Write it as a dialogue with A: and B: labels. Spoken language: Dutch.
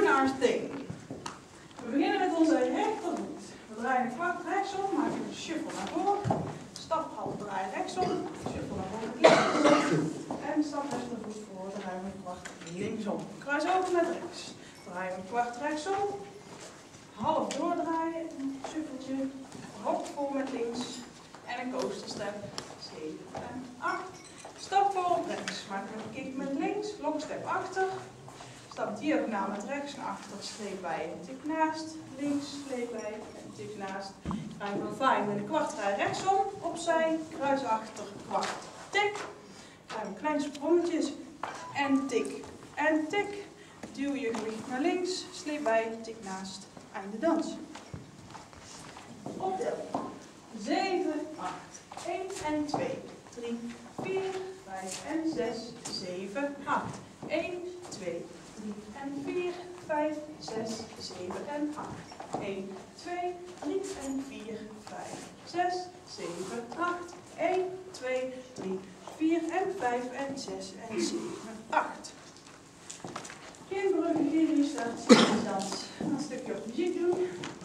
A: our thing. We beginnen met onze rechtervoet. We draaien een kwart rechtsom, maken een shuffle naar voren. Stap half draai rechtsom, shuffle naar voren links. En stap rechtervoet voor, draaien we een kwart linksom. Kruis open met rechts. Draaien we een kwart rechtsom. Half doordraaien, een shuffletje. Hop voor met links. En een coaster step. 7 en 8. Stap voor op rechts. Maak een kick met links. Long step achter. Stap diagonaal met rechts naar achter. Sleep bij en tik naast. Links, sleep bij en tik naast. Krijgen we een fine met een kwart draai rechtsom. Opzij. Kruis achter. Kwart. Tik. Krijgen we kleine sprongetjes. En tik. En tik. Duw je gewicht naar links. Sleep bij. Tik naast. Einde dans. Optel. 7, 8. 1 en 2, 3, 4, 5 en 6, 7, 8. 1, 2, 3 en 4, 5, 6, 7 en 8. 1, 2, 3 en 4, 5, 6, 7, 8. 1, 2, 3, 4 en 5 en 6 en 7, 8. Geen bruggen, geen restart, dans. Een stukje op muziek doen.